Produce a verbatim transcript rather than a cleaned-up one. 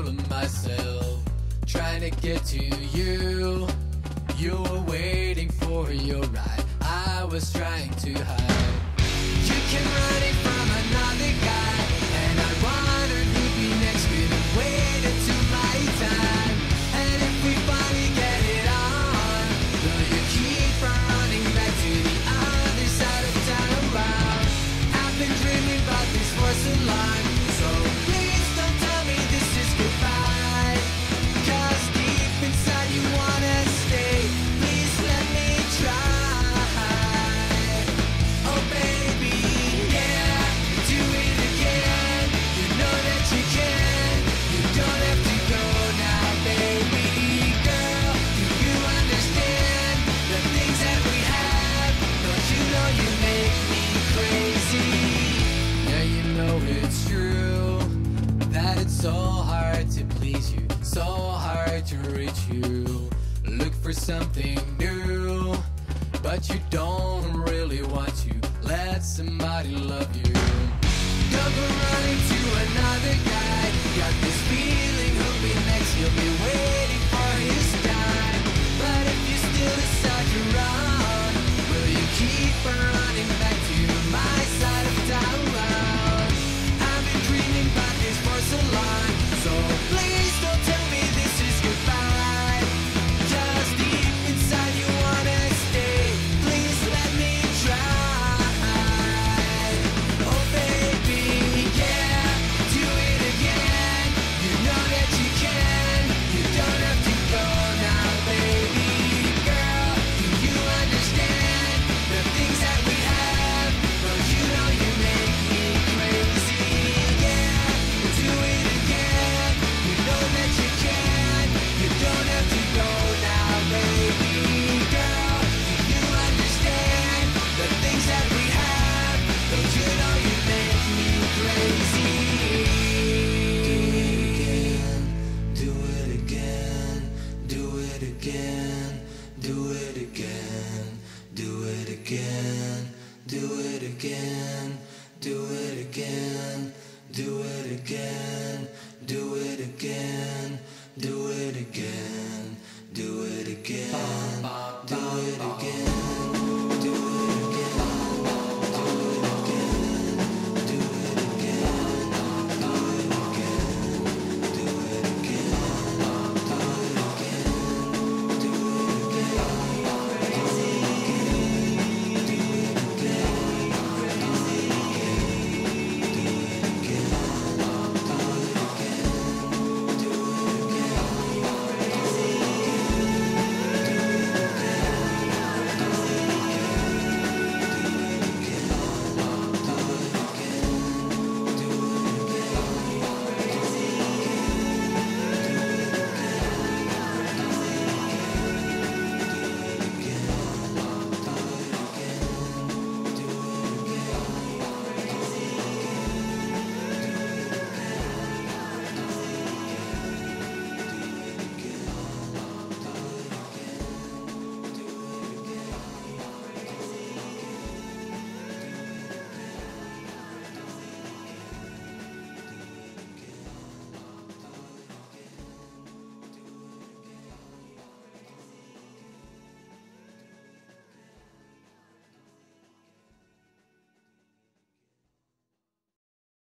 full of myself, trying to get to you. You were waiting for your ride, I was trying to hide. You came running from another guy, and I wondered who'd be next. We'd waited till my time, and if we finally get it on, will you keep on running back to the other side of town? Wow, I've been dreaming about this for so long, so please don't tell me this is goodbye, 'cause deep inside you wanna stay. Please let me try. Oh baby, yeah, do it again. You know that you can. You don't have to go now, baby girl. Do you understand the things that we have? Don't you know you make me crazy? Yeah, you know it's true that it's so hard to please you, so hard to reach you. Look for something new, but you don't really want to let somebody love you. Don't go running to another guy, got this feeling